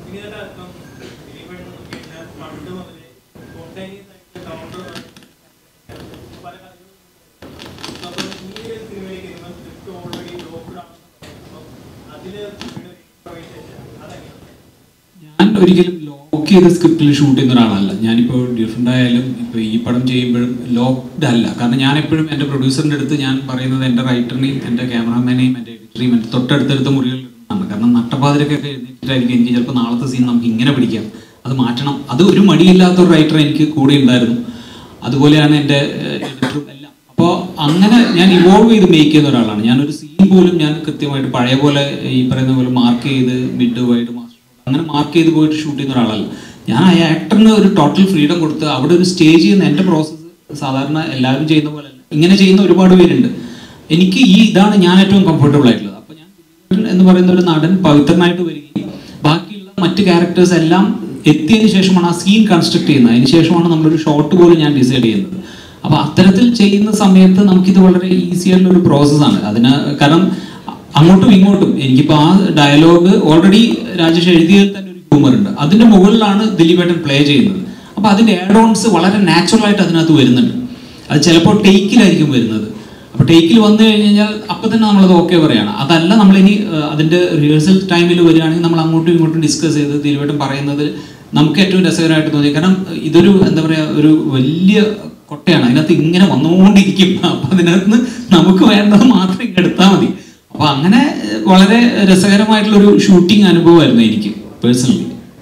ഞാൻ ഒരിക്കലും ലോക്ക് ചെയ്ത സ്ക്രിപ്റ്റിൽ ഷൂട്ട് ചെയ്യുന്ന ഒരാളല്ല. ഞാനിപ്പോൾ ഡിഫറെൻ്റ് ആയാലും ഇപ്പോൾ ഈ പടം ചെയ്യുമ്പോഴും ലോക്ക്ഡ് അല്ല. കാരണം ഞാൻ എപ്പോഴും എൻ്റെ പ്രൊഡ്യൂസറിൻ്റെ അടുത്ത് ഞാൻ പറയുന്നത് എൻ്റെ റൈറ്ററിനെയും എൻ്റെ ക്യാമറാമാനെയും എൻ്റെ എഡിറ്ററെയും എൻ്റെ തൊട്ടടുത്തടുത്ത മുറികളിൽ ഇരുന്നാണ്. കാരണം നട്ടപ്പാതിരക്കൊക്കെ എഴുന്നേറ്റിട്ടായിരിക്കും എനിക്ക് ചിലപ്പോൾ നാളത്തെ സീൻ നമുക്ക് ഇങ്ങനെ പിടിക്കാം, അത് മാറ്റണം. അത് ഒരു മടിയില്ലാത്ത ഒരു റൈറ്റർ എനിക്ക് കൂടെ ഉണ്ടായിരുന്നു. അതുപോലെയാണ് എൻ്റെ എഡിറ്ററും എല്ലാം. അപ്പോൾ അങ്ങനെ ഞാൻ ഇവോൾവ് ചെയ്ത് മേക്ക് ചെയ്യുന്ന ഒരാളാണ്. ഞാനൊരു സീൻ പോലും ഞാൻ കൃത്യമായിട്ട് പഴയ പോലെ ഈ പറയുന്ന പോലെ മാർക്ക് ചെയ്ത് മിഡ് വൈഡ് അങ്ങനെ മാർക്ക് ചെയ്ത് പോയിട്ട് ഷൂട്ട് ചെയ്യുന്ന ഒരാളല്ല. ഞാൻ ആ ആക്ടറിന് ഒരു ടോട്ടൽ ഫ്രീഡം കൊടുത്ത് അവിടെ ഒരു സ്റ്റേജ് ചെയ്യുന്ന എൻ്റെ പ്രോസസ്സ് സാധാരണ എല്ലാവരും ചെയ്യുന്ന പോലെ അല്ല. ഇങ്ങനെ ചെയ്യുന്ന ഒരുപാട് പേരുണ്ട്. എനിക്ക് ഇതാണ് ഞാൻ ഏറ്റവും കംഫർട്ടബിൾ ആയിട്ടുള്ളത്. അപ്പോൾ ഞാൻ എന്ന് പറയുന്ന ഒരു നടൻ പവിത്രനായിട്ട് വരികയും ബാക്കിയുള്ള മറ്റ് ക്യാരക്ടേഴ്സ് എല്ലാം എത്തിയതിന് ശേഷമാണ് ആ സീൻ കൺസ്ട്രക്ട് ചെയ്യുന്നത്. അതിന് ശേഷമാണ് നമ്മളൊരു ഷോട്ട് പോലും ഞാൻ ഡിസൈഡ് ചെയ്യുന്നത്. അപ്പോൾ അത്തരത്തിൽ ചെയ്യുന്ന സമയത്ത് നമുക്കിത് വളരെ ഈസി ആയിട്ടുള്ള ഒരു പ്രോസസ്സാണ്. അതിന് കാരണം അങ്ങോട്ടും ഇങ്ങോട്ടും എനിക്കിപ്പോൾ ആ ഡയലോഗ് ഓൾറെഡി രാജേഷ് എഴുതിയതിൽ തന്നെ ഒരു ഹ്യൂമർ ഉണ്ട്. അതിൻ്റെ മുകളിലാണ് ദിലീപേട്ടൻ പ്ലേ ചെയ്യുന്നത്. അപ്പോൾ അതിൻ്റെ ആഡ് ഓൺസ് വളരെ നാച്ചുറലായിട്ട് അതിനകത്ത് വരുന്നുണ്ട്. അത് ചിലപ്പോൾ ടേക്കിലായിരിക്കും വരുന്നത്. അപ്പോൾ ടേക്കിൽ വന്നു കഴിഞ്ഞാൽ അപ്പം തന്നെ നമ്മളത് ഓക്കെ പറയുകയാണ്. അതല്ല നമ്മളിനി അതിൻ്റെ റിഹേഴ്സൽ ടൈമിൽ വരികയാണെങ്കിൽ നമ്മൾ അങ്ങോട്ടും ഇങ്ങോട്ടും ഡിസ്കസ് ചെയ്ത് ദിലീപേട്ടൻ പറയുന്നത് നമുക്ക് ഏറ്റവും രസകരമായിട്ട് തോന്നി. കാരണം ഇതൊരു എന്താ പറയുക ഒരു വലിയ കൊട്ടയാണ്, അതിനകത്ത് ഇങ്ങനെ വന്നുകൊണ്ടിരിക്കും. അപ്പം അതിനകത്ത് നമുക്ക് വേണ്ടത് മാത്രം ഇങ്ങനെ എടുത്താൽ മതി. അപ്പോൾ അങ്ങനെ വളരെ രസകരമായിട്ടുള്ളൊരു ഷൂട്ടിംഗ് അനുഭവമായിരുന്നു എനിക്ക് പേഴ്സണലി.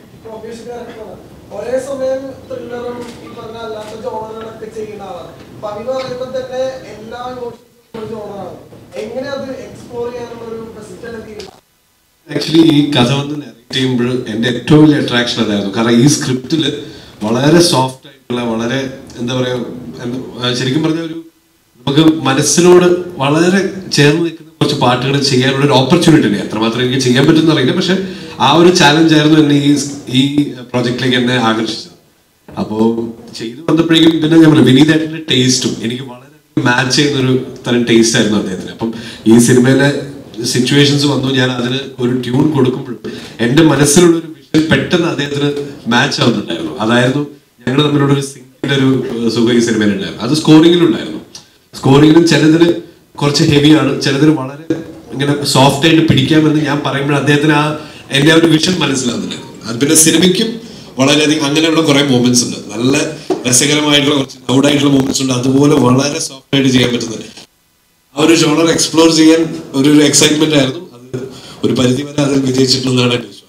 ആക്ച്വലി ഈ കഥ വന്ന് നറേറ്റ് ചെയ്യുമ്പോൾ എൻ്റെ ഏറ്റവും വലിയ അട്രാക്ഷൻ അതായിരുന്നു. കാരണം ഈ സ്ക്രിപ്റ്റിൽ വളരെ സോഫ്റ്റ് ആയിട്ടുള്ള വളരെ എന്താ പറയുക ശരിക്കും പറഞ്ഞ ഒരു നമുക്ക് മനസ്സിനോട് വളരെ ചേർന്ന് നിൽക്കുന്ന കുറച്ച് പാട്ടുകൾ ചെയ്യാനുള്ള ഒരു ഓപ്പർച്യൂണിറ്റി ഉണ്ട്. എത്രമാത്രം എനിക്ക് ചെയ്യാൻ പറ്റുമെന്ന് അറിയില്ല, പക്ഷെ ആ ഒരു ചാലഞ്ച് ആയിരുന്നു എന്നെ ഈ പ്രോജക്റ്റിലേക്ക് എന്നെ ആകർഷിച്ചത്. അപ്പോൾ ചെയ്തു വന്നപ്പോഴേക്കും പിന്നെ ഞാൻ പറഞ്ഞു വിനീതേട്ടൻ്റെ ടേസ്റ്റും എനിക്ക് വളരെ മാച്ച് ചെയ്യുന്ന ഒരു തരം ടേസ്റ്റ് ആയിരുന്നു അദ്ദേഹത്തിന്. അപ്പം ഈ സിനിമയിലെ സിറ്റുവേഷൻസ് വന്നു, ഞാൻ അതിന് ഒരു ട്യൂൺ കൊടുക്കുമ്പോഴും എൻ്റെ മനസ്സിലുള്ള ഒരു വിഷൻ പെട്ടെന്ന് അദ്ദേഹത്തിന് മാച്ച് ആവുന്നുണ്ടായിരുന്നു. അതായിരുന്നു ഞങ്ങൾ തമ്മിലുള്ള ഒരു സിംഗിന്റെ ഒരു സുഖം ഈ സിനിമയിലുണ്ടായിരുന്നു. അത് സ്കോറിങ്ങിലുണ്ടായിരുന്നു. സ്കോറിങ്ങിലും ചിലതിന് കുറച്ച് ഹെവിയാണ്, ചിലതിന് വളരെ ഇങ്ങനെ സോഫ്റ്റ് ആയിട്ട് പിടിക്കാമെന്ന് ഞാൻ പറയുമ്പോൾ അദ്ദേഹത്തിന് എൻ്റെ ആ ഒരു വിഷൻ മനസ്സിലാവുന്നുണ്ടായിരുന്നു. അത് പിന്നെ സിനിമയ്ക്കും വളരെയധികം അങ്ങനെയുള്ള കുറെ മൂമെന്റ്സ് ഉണ്ട്, നല്ല രസകരമായിട്ടുള്ള കുറച്ച് ലൗഡായിട്ടുള്ള മൂമെന്റ്സ് ഉണ്ട്. അതുപോലെ വളരെ സോഫ്റ്റ് ആയിട്ട് ചെയ്യാൻ പറ്റുന്നത് ആ ഒരു ജോണർ എക്സ്പ്ലോർ ചെയ്യാൻ ഒരു എക്സൈറ്റ്മെന്റ് ആയിരുന്നു. അത് ഒരു പരിധി വരെ അതിൽ വിജയിച്ചിട്ടുള്ളതാണ് എൻ്റെ വിശ്വാസം.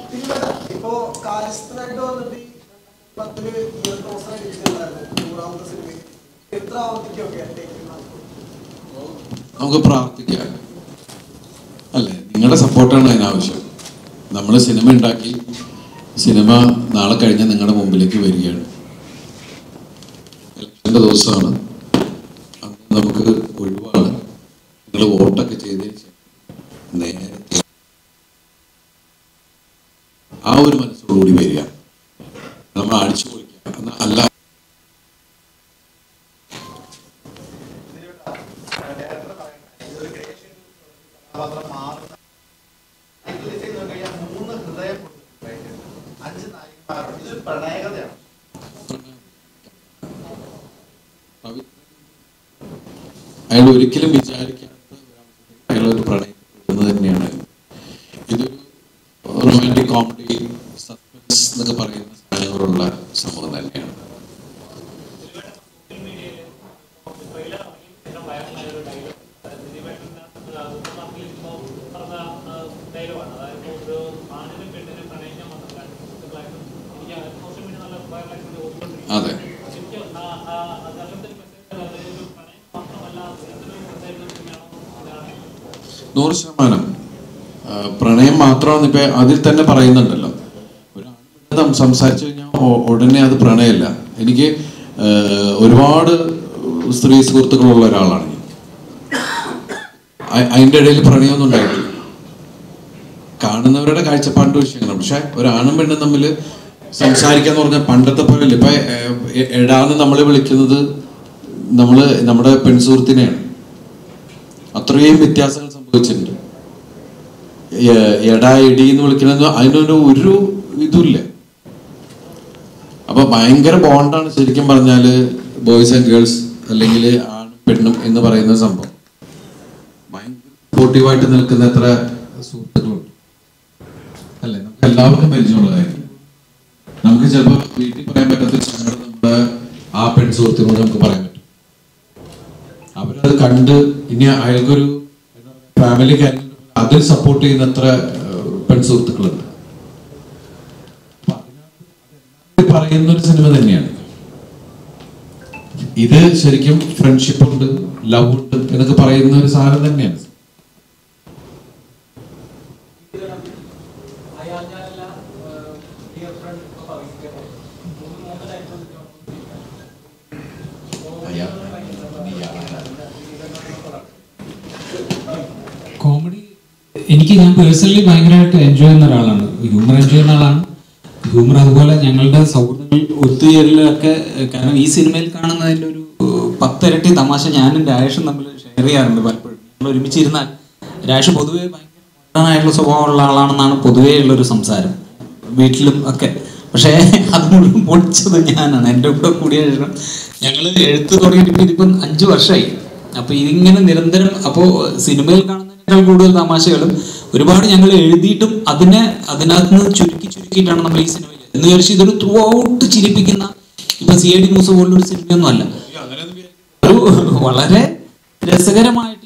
നമുക്ക് പ്രാർത്ഥിക്കാം അല്ലേ? നിങ്ങളുടെ സപ്പോർട്ടാണ് അതിനാവശ്യം. നമ്മൾ സിനിമ ഉണ്ടാക്കി, സിനിമ നാളെ കഴിഞ്ഞ് നിങ്ങളുടെ മുമ്പിലേക്ക് വരികയാണ്. ഇലക്ഷൻ്റെ ദിവസമാണ്, അന്ന് നമുക്ക് ഒഴിവാണ്. നിങ്ങൾ വോട്ടൊക്കെ ചെയ്തതിന് ശേഷം നേരത്തെ ആ ഒരു മനസ്സോടുകൂടി വരിക, നമ്മൾ അടിച്ചു പൊളിക്കുക. അല്ല അയാൾ ഒരിക്കലും വിചാരിക്കാത്ത അയാളൊരു പ്രണയം തന്നെയാണ്. ഇതൊരു റൊമാൻറ്റിക് കോമഡി സസ്പെൻസ് എന്നൊക്കെ പറയുന്ന സാധനങ്ങളുള്ള സംഭവം തന്നെയാണ്. അതെ, 100% പ്രണയം മാത്രമാണ്. ഇപ്പൊ അതിൽ തന്നെ പറയുന്നുണ്ടല്ലോ, ഒരു സംസാരിച്ചു കഴിഞ്ഞാൽ ഉടനെ അത് പ്രണയമല്ല. എനിക്ക് ഒരുപാട് സ്ത്രീ സുഹൃത്തുക്കളുള്ള ഒരാളാണ് ഞാൻ. അതിൻ്റെ ഇടയിൽ പ്രണയമൊന്നും ഉണ്ടായിട്ടില്ല. കാണുന്നവരുടെ കാഴ്ചപ്പാടിന്റെ വിഷയങ്ങളാണ്. പക്ഷെ ഒരാണും പെണ്ണും തമ്മിൽ സംസാരിക്കാന്ന് പറഞ്ഞാൽ പണ്ടത്തെ പോലെ ഇപ്പൊ എടാന്ന് നമ്മളെ വിളിക്കുന്നത് നമ്മുടെ പെൺസുഹൃത്തിനെയാണ്. അത്രയും വ്യത്യാസങ്ങൾ സംഭവിച്ചിട്ടുണ്ട്. എടാ എടി എന്ന് വിളിക്കണമെന്ന് അതിനൊരു ഇതുമില്ല. അപ്പൊ ഭയങ്കര ബോണ്ടാണ് ശരിക്കും പറഞ്ഞാല് ബോയ്സ് ആൻഡ് ഗേൾസ് അല്ലെങ്കിൽ ആണും പെണ്ണും എന്ന് പറയുന്ന സംഭവം. ഭയങ്കര സപ്പോർട്ടീവായിട്ട് നിൽക്കുന്ന എത്ര സുഹൃത്തുക്കളുണ്ട് അല്ലെ? നമുക്ക് എല്ലാവർക്കും പരിചയമുള്ള കാര്യം. നമുക്ക് ചിലപ്പോൾ വീട്ടിൽ പറയാൻ പറ്റാത്ത സങ്കടം നമ്മുടെ ആ പെൺ സുഹൃത്തിനോട് നമുക്ക് പറയാൻ പറ്റും. അവരത് കണ്ട് ഇനി അയാൾക്കൊരു ഫാമിലി കാര്യം അതിൽ സപ്പോർട്ട് ചെയ്യുന്ന എത്ര പെൺ സുഹൃത്തുക്കളുണ്ട്. പറയുന്ന ഒരു സിനിമ തന്നെയാണ് ഇത്. ശരിക്കും ഫ്രണ്ട്ഷിപ്പ് ഉണ്ട്, ലവ് ഉണ്ട് എന്നൊക്കെ പറയുന്ന ഒരു സാധനം തന്നെയാണ്. കോമഡി ഞാൻ പേഴ്സണലി ഭയങ്കരമായിട്ട് എൻജോയ് ചെയ്യുന്ന ഒരാളാണ്. ഹ്യൂമർ എൻജോയ് ചെയ്യുന്ന ആളാണ്. ഹ്യൂമർ അതുപോലെ ഞങ്ങളുടെ സൗഹൃദങ്ങൾ ഒത്തുചേരലൊക്കെ, കാരണം ഈ സിനിമയിൽ കാണുന്നതിൻ്റെ ഒരു 10 ഇരട്ടി തമാശ ഞാനും രാജേഷും തമ്മിൽ ഷെയർ ചെയ്യാറുണ്ട് പലപ്പോഴും. ഞങ്ങൾ ഒരുമിച്ചിരുന്നാൽ രാജേഷ് പൊതുവേ ഭയങ്കര സ്വഭാവമുള്ള ആളാണെന്നാണ് പൊതുവേ ഉള്ളൊരു സംസാരം വീട്ടിലും ഒക്കെ. പക്ഷേ അത് മുഴുവൻ പൊളിച്ചത് ഞാനാണ്. എൻ്റെ കൂടെ കൂടിയ ശേഷം ഞങ്ങൾ എഴുത്ത് തുടങ്ങിയിട്ട് ഇതിപ്പം 5 വർഷമായി. അപ്പോൾ ഇതിങ്ങനെ നിരന്തരം, അപ്പോൾ സിനിമയിൽ കാണുന്നതിനേക്കാൾ കൂടുതൽ തമാശകളും ഒരുപാട് ഞങ്ങൾ എഴുതിയിട്ടും അതിനകത്ത് നിന്ന് ചുരുക്കിയിട്ടാണ് നമ്മൾ ഈ സിനിമയിൽ എന്ന് വിചാരിച്ച് ഇതൊരു ത്രൂ ഔട്ട് ചിരിപ്പിക്കുന്ന, ഇപ്പൊ CID മൂസ പോലുള്ളൊരു സിനിമയൊന്നും അല്ല. ഒരു വളരെ രസകരമായിട്ട്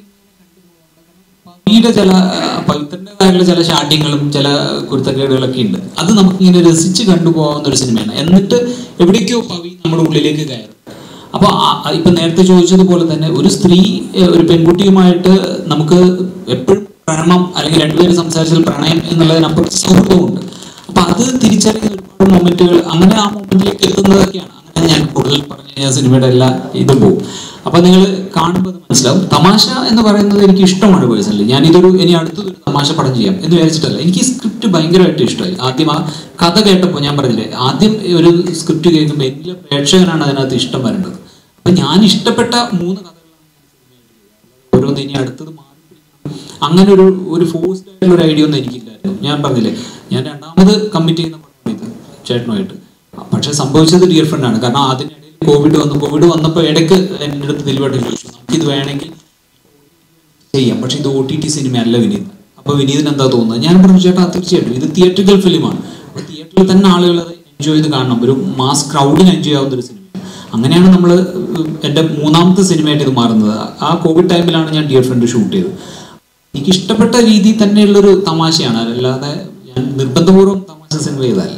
പവിത്രൻ്റെതായിട്ടുള്ള ചില ഷാഠ്യങ്ങളും ചില കുരുത്തക്കേടുകളൊക്കെ ഉണ്ട്. അത് നമുക്കിങ്ങനെ രസിച്ച് കണ്ടുപോകാവുന്ന ഒരു സിനിമയാണ്. എന്നിട്ട് എവിടേക്കോ പവി നമ്മുടെ ഉള്ളിലേക്ക് കയറും. അപ്പോൾ ഇപ്പൊ നേരത്തെ ചോദിച്ചതുപോലെ തന്നെ ഒരു സ്ത്രീ ഒരു പെൺകുട്ടിയുമായിട്ട് നമുക്ക് എപ്പോഴും പ്രണയം അല്ലെങ്കിൽ രണ്ടുപേരും സംസാരിച്ചാൽ പ്രണയം എന്നുള്ളതിനപ്പുറത്ത് സൗഹൃദമുണ്ട്. അപ്പൊ അത് തിരിച്ചറിയുന്ന ഒരുപാട് മൊമെന്റുകൾ, അങ്ങനെ ആ മൊമെന്റിലേക്ക് എത്തുന്നതൊക്കെയാണ്. അങ്ങനെ ഞാൻ കൂടുതൽ പറഞ്ഞു കഴിഞ്ഞാൽ സിനിമയുടെ എല്ലാ ഇതും പോകും. അപ്പൊ നിങ്ങൾ കാണുമ്പോൾ അത് മനസ്സിലാവും. തമാശ എന്ന് പറയുന്നത് എനിക്ക് ഇഷ്ടമാണ് പേഴ്സണലി. ഇനി അടുത്തൊരു തമാശ പടം ചെയ്യാം എന്ന് വിചാരിച്ചിട്ടല്ല. എനിക്ക് സ്ക്രിപ്റ്റ് ഭയങ്കരമായിട്ട് ഇഷ്ടമായി. ആദ്യം ആ കഥ കേട്ടപ്പോൾ ഞാൻ പറഞ്ഞില്ലേ, ആദ്യം ഒരു സ്ക്രിപ്റ്റ് കേൾക്കുമ്പോൾ എല്ലാ പ്രേക്ഷകനാണ് അതിനകത്ത് ഇഷ്ടം വരേണ്ടത്. അപ്പൊ ഞാൻ ഇഷ്ടപ്പെട്ട 3 കഥകളാണ് ഓരോന്ന്. ഇനി അടുത്തത് അങ്ങനെ ഒരു ഫോഴ്സ്ഡ് ആയിട്ടുള്ള ഒരു ഐഡിയ ഒന്നും എനിക്കില്ലായിരുന്നു. ഞാൻ പറഞ്ഞില്ലേ, ഞാൻ 2ാമത് കമ്മിറ്റ് ചെയ്യുന്ന പടമാണ് ഇത് ചേട്ടനുമായിട്ട്. പക്ഷെ സംഭവിച്ചത് ഡിയർ ഫ്രണ്ടാണ്. കാരണം അതിനിടയിൽ കോവിഡ് വന്നപ്പോൾ ഇടയ്ക്ക് എൻ്റെ അടുത്ത് ദിലീപേട്ടൻ ചോദിച്ചു, നമുക്കിത് വേണമെങ്കിൽ ചെയ്യാം, പക്ഷെ ഇത് OTT സിനിമയല്ല വിനീത്. അപ്പോൾ വിനീതിന് എന്താ തോന്നുന്നത്? ഞാൻ പറഞ്ഞു, ചേട്ടാ തീർച്ചയായിട്ടും ഇത് തിയേറ്ററിക്കൽ ഫിലിമാണ്. അപ്പോൾ തിയേറ്ററിൽ തന്നെ ആളുകൾ അത് എൻജോയ് ചെയ്ത് കാണണം, ഒരു മാസ് ക്രൗഡിന് എൻജോയ് ആവുന്ന ഒരു സിനിമ. അങ്ങനെയാണ് നമ്മൾ എൻ്റെ 3ാമത്തെ സിനിമയായിട്ട് ഇത് മാറുന്നത്. ആ കോവിഡ് ടൈമിലാണ് ഞാൻ ഡിയർ ഫ്രണ്ട് ഷൂട്ട് ചെയ്തത്. എനിക്ക് ഇഷ്ടപ്പെട്ട രീതിയിൽ തന്നെയുള്ളൊരു തമാശയാണ്, അല്ലാതെ ഞാൻ നിർബന്ധപൂർവ്വം തമാശ സിനിമ ചെയ്തതല്ല.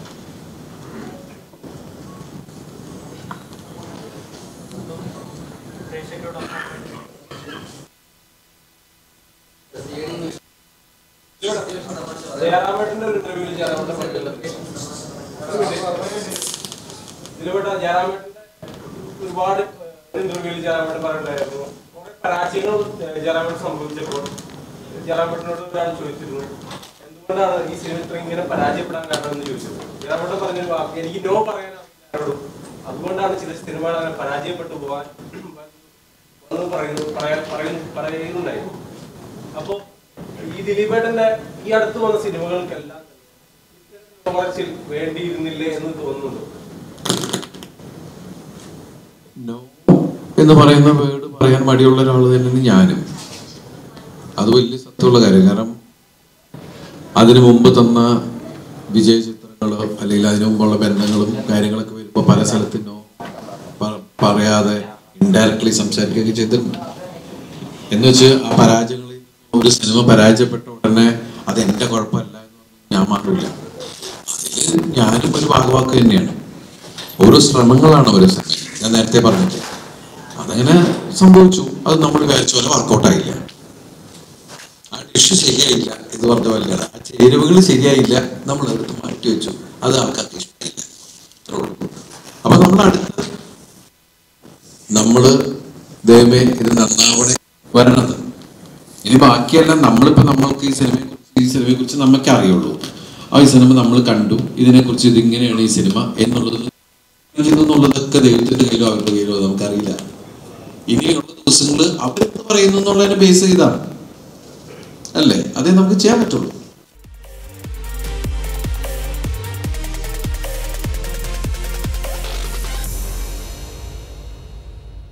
ഒരുപാട് ഇന്റർവ്യൂവിൽ ജയറാമേട്ടൻ പറഞ്ഞിട്ടുണ്ടായിരുന്നു കുറെ പരാജയങ്ങൾ ജയറാമേട്ടൻ സംഭവിച്ചപ്പോൾ ജയറാമേട്ടനോട് ഒരാൾ ചോദിച്ചിരുന്നു, എന്തുകൊണ്ടാണ് ഈ സിനിമ ഇത്ര ഇങ്ങനെ പരാജയപ്പെടാൻ കാരണം എന്ന് ചോദിച്ചത്. ജയറാമേട്ടൻ പറഞ്ഞൊരു വാക്ക്, എനിക്ക് നോ പറയാനാണ്, അതുകൊണ്ടാണ് ചില സിനിമകൾ അങ്ങനെ പരാജയപ്പെട്ടു പോകാൻ പറയുന്നുണ്ടായിരുന്നു. അപ്പൊ ഈ ദിലീപേട്ടന്റെ ഈ അടുത്ത് വന്ന സിനിമകൾക്കെല്ലാം വേണ്ടിയിരുന്നില്ലേ എന്ന് തോന്നുന്നുണ്ടോ? എന്ന് പറയുന്ന വേർഡ് പറയാൻ മടിയുള്ള ഒരാൾ തന്നെയാണ് ഞാനും. അത് വലിയ സത്യമുള്ള കാര്യം. കാരണം അതിനു മുമ്പ് തന്ന വിജയ ചിത്രങ്ങളോ അല്ലെങ്കിൽ അതിനു മുമ്പുള്ള ബന്ധങ്ങളും കാര്യങ്ങളൊക്കെ വരുമ്പോൾ പല സ്ഥലത്തിനോ പറയാതെ ഇൻഡയറക്ട്ലി സംസാരിക്കുകയൊക്കെ ചെയ്തിട്ടുണ്ട്. എന്ന് വെച്ച് ആ പരാജയങ്ങളിൽ ഒരു സിനിമ പരാജയപ്പെട്ട ഉടനെ അത് എൻ്റെ കുഴപ്പമല്ല എന്ന് ഞാൻ മാറില്ല. അതിൽ ഞാനും ഒരു ഭാഗവാക്ക് തന്നെയാണ്. ഓരോ ശ്രമങ്ങളാണ് ഒരു സിനിമ. ഞാൻ നേരത്തെ പറഞ്ഞിട്ട് അതങ്ങനെ സംഭവിച്ചു. അത് നമ്മൾ വിചാരിച്ച പോലെ വർക്കൗട്ടായില്ല, ആ ഡിഷ് ശരിയായില്ല, ഇത് പറഞ്ഞ പോലെ ആ ചേരുവകൾ ശരിയായില്ല, നമ്മൾ എടുത്ത് മാറ്റി വെച്ചു, അത് ആൾക്കാർക്ക് ഇഷ്ടമായില്ല. അപ്പൊ നമ്മള് ദൈവമേ ഇത് നന്നാവണേ വരണത്. ഇനി ബാക്കിയെല്ലാം നമ്മൾക്ക് ഈ സിനിമയെ കുറിച്ച് നമുക്ക് അറിയുള്ളൂ. ഈ സിനിമ നമ്മൾ കണ്ടു, ഇതിനെക്കുറിച്ച് ഇതിങ്ങനെയാണ് ഈ സിനിമ എന്നുള്ളതൊക്കെ ദൈവത്തിന്റെ കയ്യിലോ അവരുടെ കയ്യിലോ നമുക്കറിയില്ല. ഇനിയുള്ള ദിവസങ്ങള് അവരെന്ത് പറയുന്നു എന്നുള്ളതിനെ ബേസ് ചെയ്താണ്. അല്ലേ? അതേ നമുക്ക് ചെയ്യാൻ പറ്റുള്ളൂ.